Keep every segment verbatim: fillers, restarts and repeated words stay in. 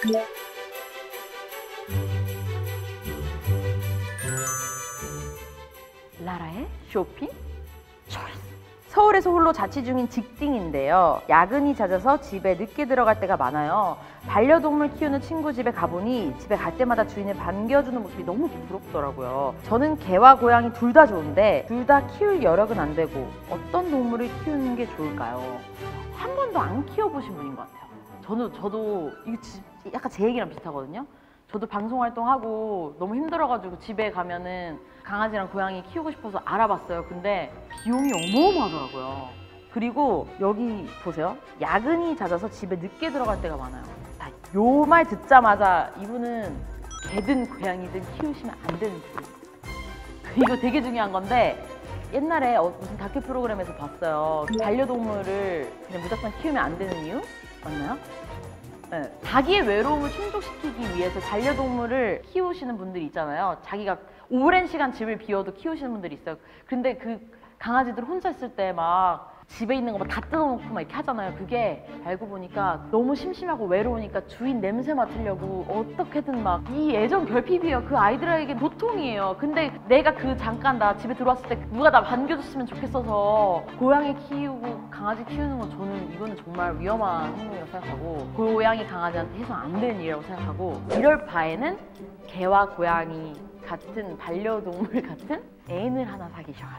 라라의 쇼핑 초이스. 서울에서 홀로 자취 중인 직딩인데요. 야근이 잦아서 집에 늦게 들어갈 때가 많아요. 반려동물 키우는 친구 집에 가보니 집에 갈 때마다 주인을 반겨주는 모습이 너무 부럽더라고요. 저는 개와 고양이 둘 다 좋은데 둘 다 키울 여력은 안 되고 어떤 동물을 키우는 게 좋을까요? 한 번도 안 키워보신 분인 것 같아요. 저는, 저도 이거 약간 제 얘기랑 비슷하거든요. 저도 방송활동하고 너무 힘들어가지고 집에 가면은 강아지랑 고양이 키우고 싶어서 알아봤어요. 근데 비용이 어마어마하더라고요. 그리고 여기 보세요. 야근이 잦아서 집에 늦게 들어갈 때가 많아요. 요 말 듣자마자 이분은 개든 고양이든 키우시면 안 되는 분. 이거 되게 중요한 건데 옛날에 무슨 다큐 프로그램에서 봤어요. 반려동물을 그냥 무조건 키우면 안 되는 이유? 맞나요? 네. 자기의 외로움을 충족시키기 위해서 반려동물을 키우시는 분들이 있잖아요. 자기가 오랜 시간 집을 비워도 키우시는 분들이 있어요. 근데 그 강아지들 혼자 있을 때 막 집에 있는 거 막 다 뜯어놓고 막 이렇게 하잖아요. 그게 알고 보니까 너무 심심하고 외로우니까 주인 냄새 맡으려고 어떻게든 막 이 애정 결핍이에요. 그 아이들에게 보통이에요. 근데 내가 그 잠깐 나 집에 들어왔을 때 누가 나 반겨줬으면 좋겠어서 고양이 키우고 강아지 키우는 건 저는 이거는 정말 위험한 행동이라고 생각하고 고양이 강아지한테 해서 안 되는 일이라고 생각하고 이럴 바에는 개와 고양이 같은 반려동물 같은 애인을 하나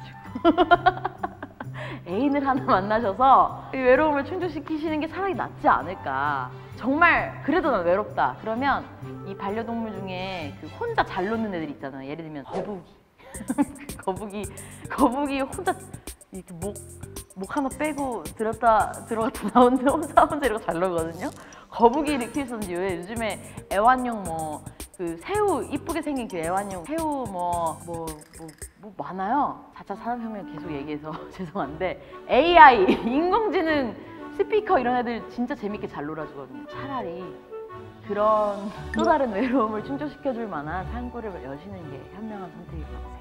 사귀셔가지고 애인을 하나 만나셔서 이 외로움을 충족시키시는 게 차라리 낫지 않을까. 정말 그래도 난 외롭다. 그러면 이 반려동물 중에 그 혼자 잘 노는 애들 있잖아요. 예를 들면 거북이. 거북이 거북이 혼자 이렇게 목, 목 하나 빼고 들었다 들어갔다 나오는데 혼자 혼자 이러고 잘 놀거든요. 거북이를 키우셨는지 왜 요즘에 애완용 뭐 그 새우 이쁘게 생긴 그 애완용 새우 뭐 뭐 뭐 뭐 많아요. 사 차 산업혁명 계속 얘기해서 죄송한데 에이아이 인공지능 스피커 이런 애들 진짜 재밌게 잘 놀아주거든요. 차라리 그런 또 다른 외로움을 충족시켜줄 만한 창구를 여시는 게 현명한 선택일 거라고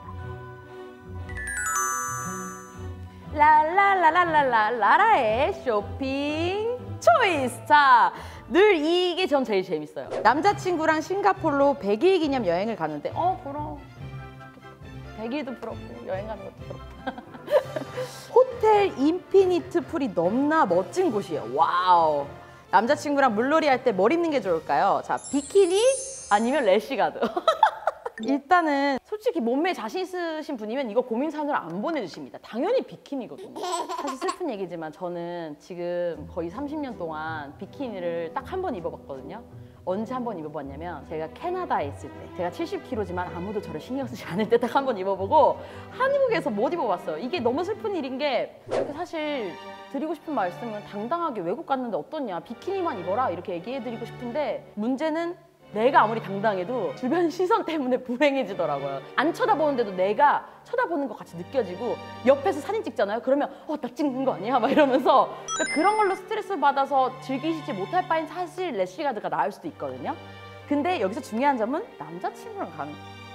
생각합니다. 라라라라라라 라라의 쇼핑 초이스. 자, 늘 이게 전 제일 재밌어요. 남자친구랑 싱가포르로 백 일 기념 여행을 가는데 어 부러워. 백 일도 부럽고 여행 가는 것도 부럽다. 호텔 인피니트 풀이 너무나 멋진 곳이에요. 와우. 남자친구랑 물놀이 할 때 뭘 입는 게 좋을까요? 자, 비키니 아니면 래시가드. 일단은 솔직히 몸매에 자신 있으신 분이면 이거 고민 사연을 안 보내주십니다. 당연히 비키니거든요. 사실 슬픈 얘기지만 저는 지금 거의 삼십 년 동안 비키니를 딱 한 번 입어봤거든요. 언제 한 번 입어봤냐면 제가 캐나다에 있을 때 제가 칠십 킬로그램지만 아무도 저를 신경 쓰지 않을 때 딱 한 번 입어보고 한국에서 못 입어봤어요. 이게 너무 슬픈 일인 게 이렇게 사실 드리고 싶은 말씀은 당당하게 외국 갔는데 어떠냐 비키니만 입어라 이렇게 얘기해드리고 싶은데 문제는 내가 아무리 당당해도 주변 시선 때문에 불행해지더라고요. 안 쳐다보는데도 내가 쳐다보는 것 같이 느껴지고 옆에서 사진 찍잖아요. 그러면 어, 나 찍는 거 아니야? 막 이러면서 그러니까 그런 걸로 스트레스 받아서 즐기시지 못할 바엔 사실 래시가드가 나을 수도 있거든요. 근데 여기서 중요한 점은 남자친구랑 가는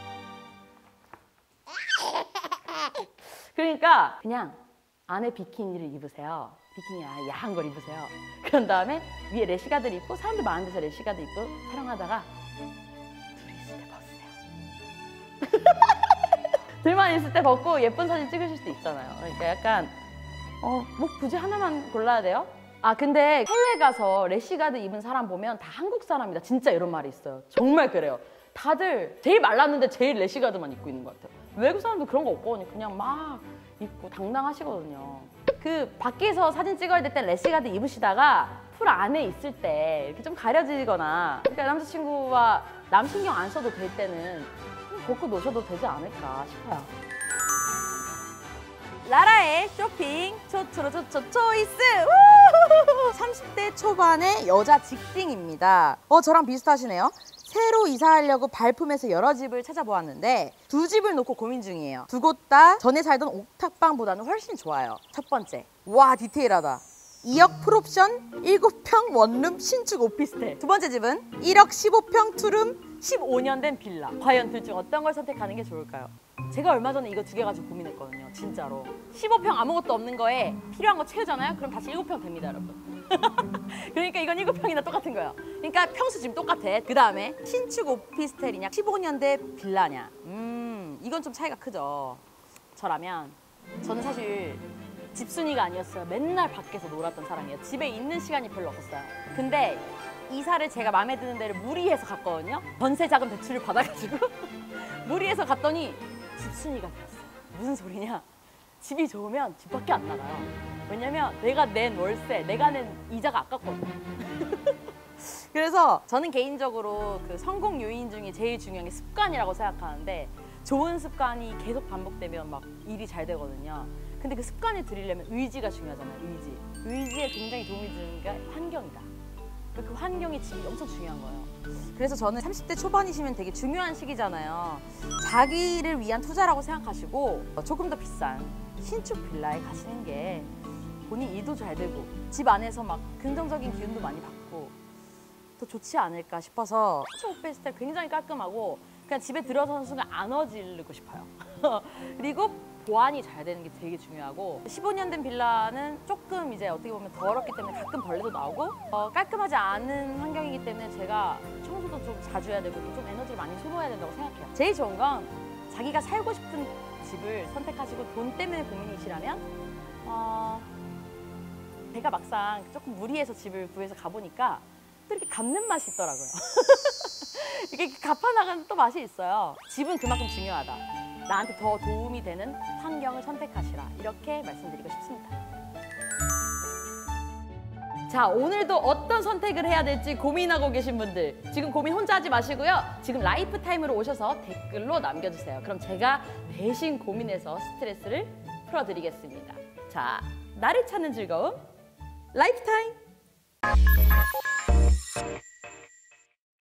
그러니까 그냥 안에 비키니를 입으세요. 비키니 야한 걸 입으세요. 그런 다음에 위에 래시가드를 입고 사람들 많은 데서 래시가드 입고 촬영하다가 둘이 있을 때 벗으세요. 둘만 있을 때 벗고 예쁜 사진 찍으실 수 있잖아요. 그러니까 약간 어, 뭐 굳이 하나만 골라야 돼요? 아 근데 해외 가서 래시가드 입은 사람 보면 다 한국 사람이다. 진짜 이런 말이 있어요. 정말 그래요. 다들 제일 말랐는데 제일 래시가드만 입고 있는 것 같아요. 외국 사람도 그런 거 없거든요. 그냥 막 입고 당당하시거든요. 그 밖에서 사진 찍어야 될 때 래시가드 입으시다가 풀 안에 있을 때 이렇게 좀 가려지거나 그러니까 남자친구와 남 신경 안 써도 될 때는 벗고 노셔도 되지 않을까 싶어요. 라라의 쇼핑 초초초초 초이스! 삼십 대 초반의 여자 직딩입니다. 어 저랑 비슷하시네요. 새로 이사하려고 발품에서 여러 집을 찾아보았는데 두 집을 놓고 고민 중이에요. 두 곳 다 전에 살던 옥탑방보다는 훨씬 좋아요. 첫 번째, 와 디테일하다. 이억 풀옵션 일곱 평 원룸 신축 오피스텔. 두 번째 집은 일억 십오 평 투룸 십오 년 된 빌라. 과연 둘 중 어떤 걸 선택하는 게 좋을까요? 제가 얼마 전에 이거 두 개 가지고 고민했거든요. 진짜로. 십오 평 아무것도 없는 거에 필요한 거 채우잖아요? 그럼 다시 일곱 평 됩니다, 여러분. 그러니까 이건 일곱 평이나 똑같은 거예요. 그러니까 평수 지금 똑같아. 그 다음에 신축 오피스텔이냐 십오 년대 빌라냐. 음 이건 좀 차이가 크죠. 저라면 저는 사실 집순이가 아니었어요. 맨날 밖에서 놀았던 사람이에요. 집에 있는 시간이 별로 없었어요. 근데 이사를 제가 마음에 드는 데를 무리해서 갔거든요. 전세 자금 대출을 받아가지고 무리해서 갔더니 집순이가 되었어요. 무슨 소리냐? 집이 좋으면 집 밖에 안 나가요. 왜냐면 내가 낸 월세, 내가 낸 이자가 아깝거든. 그래서 저는 개인적으로 그 성공 요인 중에 제일 중요한 게 습관이라고 생각하는데 좋은 습관이 계속 반복되면 막 일이 잘 되거든요. 근데 그 습관을 들이려면 의지가 중요하잖아요. 의지. 의지에 굉장히 도움이 되는 게 환경이다. 그 환경이 집이 엄청 중요한 거예요. 그래서 저는 삼십 대 초반이시면 되게 중요한 시기잖아요. 자기를 위한 투자라고 생각하시고 조금 더 비싼 신축 빌라에 가시는 게 본인 일도 잘 되고 집 안에서 막 긍정적인 기운도 많이 받고 더 좋지 않을까 싶어서 신축 오피스텔 굉장히 깔끔하고 그냥 집에 들어서는 순간 안 어지르고 싶어요. 그리고 보안이 잘 되는 게 되게 중요하고 십오 년 된 빌라는 조금 이제 어떻게 보면 더럽기 때문에 가끔 벌레도 나오고 어, 깔끔하지 않은 환경이기 때문에 제가 청소도 좀 자주 해야 되고 좀 에너지를 많이 소모해야 된다고 생각해요. 제일 좋은 건 자기가 살고 싶은 집을 선택하시고 돈 때문에 고민이시라면 어, 제가 막상 조금 무리해서 집을 구해서 가보니까 또 이렇게 갚는 맛이 있더라고요. 이게 갚아나가는 또 맛이 있어요. 집은 그만큼 중요하다. 나한테 더 도움이 되는 환경을 선택하시라. 이렇게 말씀드리고 싶습니다. 자, 오늘도 어떤 선택을 해야 될지 고민하고 계신 분들 지금 고민 혼자 하지 마시고요. 지금 라이프타임으로 오셔서 댓글로 남겨주세요. 그럼 제가 대신 고민해서 스트레스를 풀어드리겠습니다. 자, 나를 찾는 즐거움 라이프타임!